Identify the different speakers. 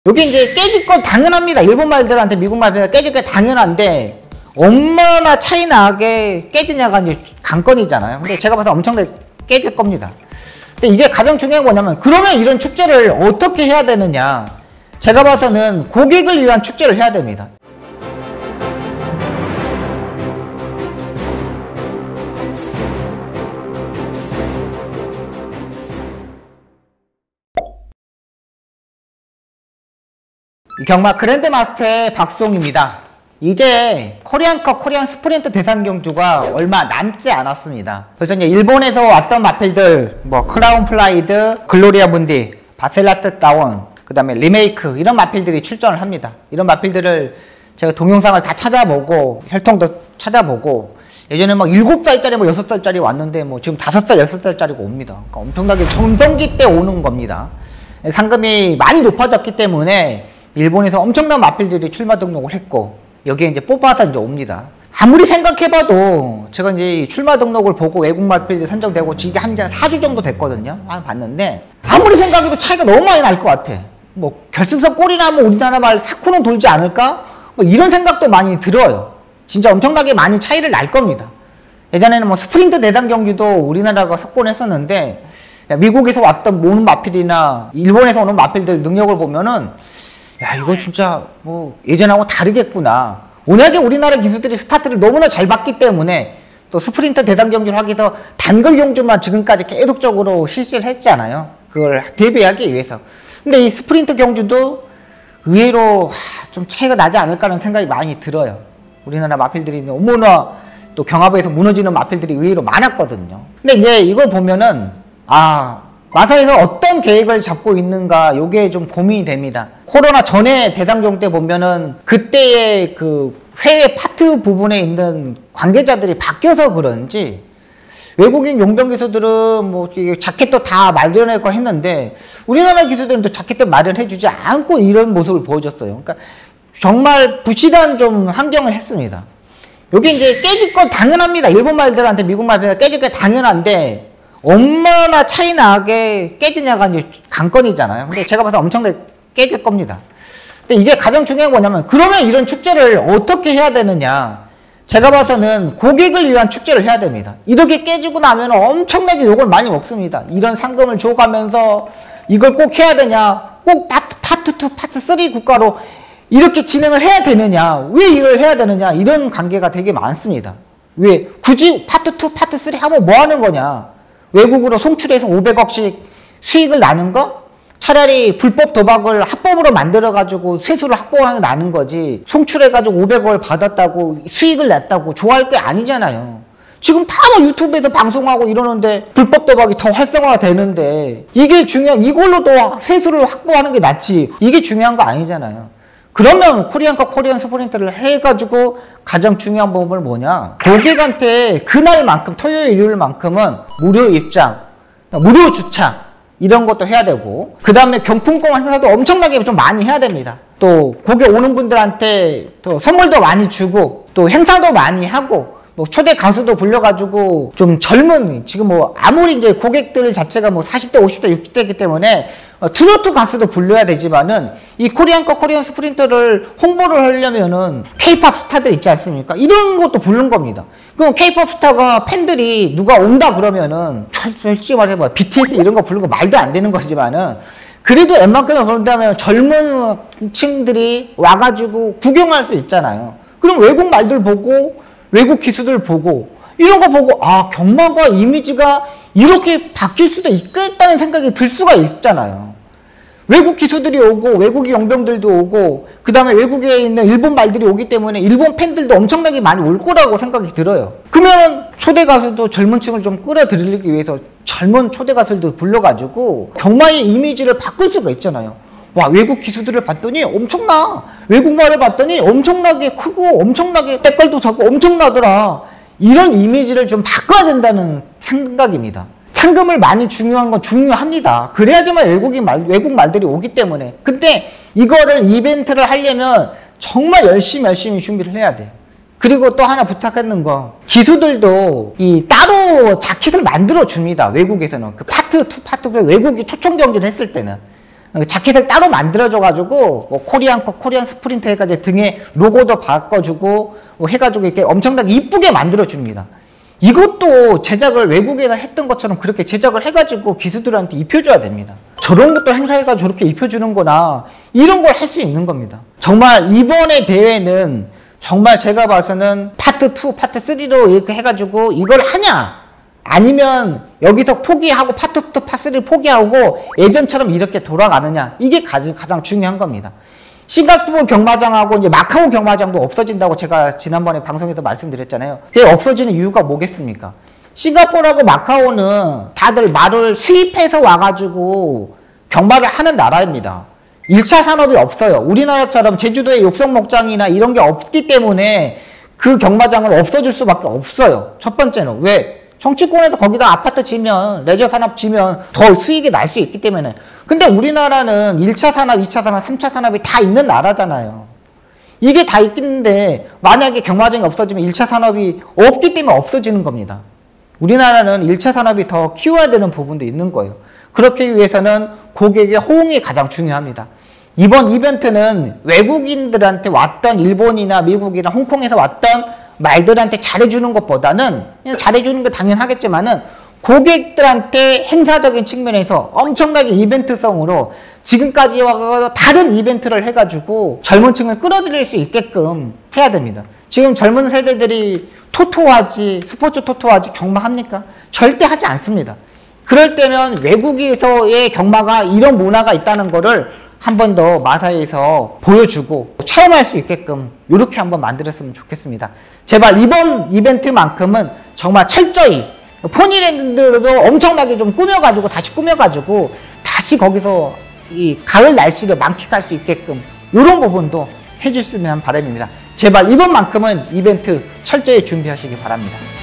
Speaker 1: 여기 이제 깨질 건 당연합니다. 일본 말들한테 미국 말들한테 깨질 게 당연한데 얼마나 차이 나게 깨지냐가 이제 관건이잖아요. 근데 제가 봐서 엄청나게 깨질 겁니다. 근데 이게 가장 중요한 건 뭐냐면 그러면 이런 축제를 어떻게 해야 되느냐. 제가 봐서는 고객을 위한 축제를 해야 됩니다. 경마 그랜드마스터의 박수홍입니다. 이제 코리안컵 코리안 스프린트 대상 경주가 얼마 남지 않았습니다. 그래서 이제 일본에서 왔던 마필들 뭐 크라운 플라이드, 글로리아 문디, 바셀라트 다운, 그 다음에 리메이크 이런 마필들이 출전을 합니다. 이런 마필들을 제가 동영상을 다 찾아보고 혈통도 찾아보고 예전에 막 7살짜리 뭐 6살짜리 왔는데 뭐 지금 5살, 6살짜리가 옵니다. 그러니까 엄청나게 전성기 때 오는 겁니다. 상금이 많이 높아졌기 때문에 일본에서 엄청난 마필들이 출마 등록을 했고 여기에 이제 뽑아서 이제 옵니다. 아무리 생각해봐도 제가 이제 출마 등록을 보고 외국 마필들 선정되고 이게 한 4주 정도 됐거든요. 봤는데 아무리 생각해도 차이가 너무 많이 날 것 같아. 뭐 결승선 꼴이 나면 우리나라 말 4코는 돌지 않을까? 뭐 이런 생각도 많이 들어요. 진짜 엄청나게 많이 차이를 날 겁니다. 예전에는 뭐 스프린트 대상 경기도 우리나라가 석권했었는데 미국에서 왔던 오는 마필이나 일본에서 오는 마필들 능력을 보면은 야 이거 진짜 뭐 예전하고 다르겠구나. 워낙에 우리나라 기수들이 스타트를 너무나 잘 봤기 때문에 또 스프린터 대상 경기를 하기 위해서 단걸 경주만 지금까지 계속적으로 실시를 했잖아요. 그걸 대비하기 위해서. 근데 이 스프린터 경주도 의외로 좀 차이가 나지 않을까라는 생각이 많이 들어요. 우리나라 마필들이 너무나 또 경합에서 무너지는 마필들이 의외로 많았거든요. 근데 이제 이걸 보면은 마사에서 어떤 계획을 잡고 있는가 요게 좀 고민이 됩니다. 코로나 전에 대상 경주 때 보면은 그때의 그 회의 파트 부분에 있는 관계자들이 바뀌어서 그런지 외국인 용병 기수들은 뭐 자켓도 다 마련하고 했는데 우리나라 기수들은 또 자켓도 마련해주지 않고 이런 모습을 보여줬어요. 그러니까 정말 부실한 좀 환경을 했습니다. 여기 이제 깨질 건 당연합니다. 일본 말들한테 미국 말들한테 깨질 게 당연한데 얼마나 차이 나게 깨지냐가 이제 관건이잖아요. 근데 제가 봐서 엄청나게 깨질 겁니다. 근데 이게 가장 중요한 건 뭐냐면 그러면 이런 축제를 어떻게 해야 되느냐. 제가 봐서는 고객을 위한 축제를 해야 됩니다. 이렇게 깨지고 나면 엄청나게 욕을 많이 먹습니다. 이런 상금을 줘가면서 이걸 꼭 해야 되냐. 꼭 파트 2, 파트 3 국가로 이렇게 진행을 해야 되느냐. 왜 이걸 해야 되느냐. 이런 관계가 되게 많습니다. 왜 굳이 파트 2, 파트 3 하면 뭐 하는 거냐. 외국으로 송출해서 500억씩 수익을 나는 거? 차라리 불법 도박을 합법으로 만들어가지고 세수를 확보하는 게 나는 거지. 송출해가지고 500억을 받았다고 수익을 냈다고 좋아할 게 아니잖아요. 지금 다 뭐 유튜브에서 방송하고 이러는데 불법 도박이 더 활성화가 되는데 이게 이걸로 또 세수를 확보하는 게 낫지. 이게 중요한 거 아니잖아요. 그러면 코리안컵 코리안 스프린트를 해가지고 가장 중요한 부분은 뭐냐. 고객한테 그날만큼 토요일 일요일만큼은 무료 입장, 무료 주차 이런 것도 해야 되고 그 다음에 경품권 행사도 엄청나게 좀 많이 해야 됩니다. 또 고객 오는 분들한테 또 선물도 많이 주고 또 행사도 많이 하고 뭐 초대 가수도 불려가지고 좀 젊은 지금 뭐 아무리 이제 고객들 자체가 뭐 40대 50대 60대이기 때문에 트로트 가수도 불러야 되지만은 이 코리안컵 코리안 스프린터를 홍보를 하려면은 케이팝 스타들 있지 않습니까? 이런 것도 부른 겁니다. 그럼 케이팝 스타가 팬들이 누가 온다 그러면은 솔직히 말해봐 BTS 이런 거 부른 거 말도 안 되는 거지만은 그래도 웬만큼은 그런다면 젊은 층들이 와가지고 구경할 수 있잖아요. 그럼 외국 말들 보고 외국 기수들 보고 이런 거 보고 경마가 이미지가 이렇게 바뀔 수도 있겠다는 생각이 들 수가 있잖아요. 외국 기수들이 오고 외국인 용병들도 오고 그 다음에 외국에 있는 일본 말들이 오기 때문에 일본 팬들도 엄청나게 많이 올 거라고 생각이 들어요. 그러면 초대 가수도 젊은 층을 좀 끌어들이기 위해서 젊은 초대 가수들도 불러가지고 경마의 이미지를 바꿀 수가 있잖아요. 와 외국 기수들을 봤더니 엄청나. 외국말을 봤더니 엄청나게 크고 엄청나게 때깔도 작고 엄청나더라. 이런 이미지를 좀 바꿔야 된다는 생각입니다. 상금을 많이 중요한 건 중요합니다. 그래야지만 외국 말들이 오기 때문에. 근데 이거를 이벤트를 하려면 정말 열심히 준비를 해야 돼. 그리고 또 하나 부탁하는 거 기수들도 이 따로 자켓을 만들어 줍니다. 외국에서는 그 파트 2, 파트 3 외국이 초청 경기를 했을 때는 자켓을 따로 만들어줘가지고 뭐 코리안컵, 코리안 스프린트 해가지고 등에 로고도 바꿔주고 뭐 해가지고 이렇게 엄청나게 이쁘게 만들어줍니다. 이것도 제작을 외국에서 했던 것처럼 그렇게 제작을 해가지고 기수들한테 입혀줘야 됩니다. 저런 것도 행사해가지고 저렇게 입혀주는구나, 이런 걸 할 수 있는 겁니다. 정말 이번에 대회는 정말 제가 봐서는 파트 2, 파트 3로 이렇게 해가지고 이걸 하냐, 아니면 여기서 포기하고 파트 2, 파트 3 포기하고 예전처럼 이렇게 돌아가느냐, 이게 가장 중요한 겁니다. 싱가포르 경마장하고 이제 마카오 경마장도 없어진다고 제가 지난번에 방송에서 말씀드렸잖아요. 그게 없어지는 이유가 뭐겠습니까? 싱가포르하고 마카오는 다들 말을 수입해서 와가지고 경마를 하는 나라입니다. 1차 산업이 없어요. 우리나라처럼 제주도에 육성목장이나 이런 게 없기 때문에 그 경마장을 없어질 수밖에 없어요. 첫 번째는 왜? 정치권에서 거기다 아파트 지면, 레저 산업 지면 더 수익이 날 수 있기 때문에. 근데 우리나라는 1차 산업, 2차 산업, 3차 산업이 다 있는 나라잖아요. 이게 다 있는데 만약에 경마장이 없어지면 1차 산업이 없기 때문에 없어지는 겁니다. 우리나라는 1차 산업이 더 키워야 되는 부분도 있는 거예요. 그렇기 위해서는 고객의 호응이 가장 중요합니다. 이번 이벤트는 외국인들한테 왔던 일본이나 미국이나 홍콩에서 왔던 말들한테 잘해주는 것보다는, 그냥 잘해주는 게 당연하겠지만은 고객들한테 행사적인 측면에서 엄청나게 이벤트성으로 지금까지와 다른 이벤트를 해가지고 젊은 층을 끌어들일 수 있게끔 해야 됩니다. 지금 젊은 세대들이 토토하지, 스포츠 토토하지 경마합니까? 절대 하지 않습니다. 그럴 때면 외국에서의 경마가 이런 문화가 있다는 거를 한 번 더 마사이에서 보여주고 체험할 수 있게끔 이렇게 한번 만들었으면 좋겠습니다. 제발 이번 이벤트만큼은 정말 철저히 포니랜드도 엄청나게 좀 꾸며가지고 다시 거기서 이 가을 날씨를 만끽할 수 있게끔 이런 부분도 해줬으면 바람입니다. 제발 이번만큼은 이벤트 철저히 준비하시기 바랍니다.